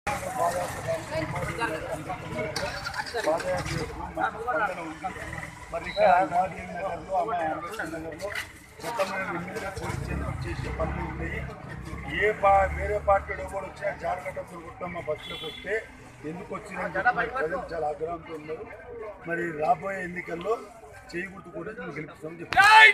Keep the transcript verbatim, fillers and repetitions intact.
మరి ఇక్కడ మోదీ నగర్లో అమ్మాయి అంబేద్కర్ నగర్లో కొత్తమైన ఎమ్మెల్యే పోలీస్ స్టేషన్ చేసే పనులు ఉన్నాయి. ఏ పా వేరే పార్టీ కూడా వచ్చినా జాగ్రత్త గుర్తమ్మ బస్సులోకి వస్తే ఎందుకు వచ్చిందని చెప్పి ప్రజలు చాలా ఆగ్రహంతో ఉన్నారు. మరి రాబోయే ఎన్నికల్లో చేయి గుర్తు కూడా గెలుపుతామని చెప్తారు.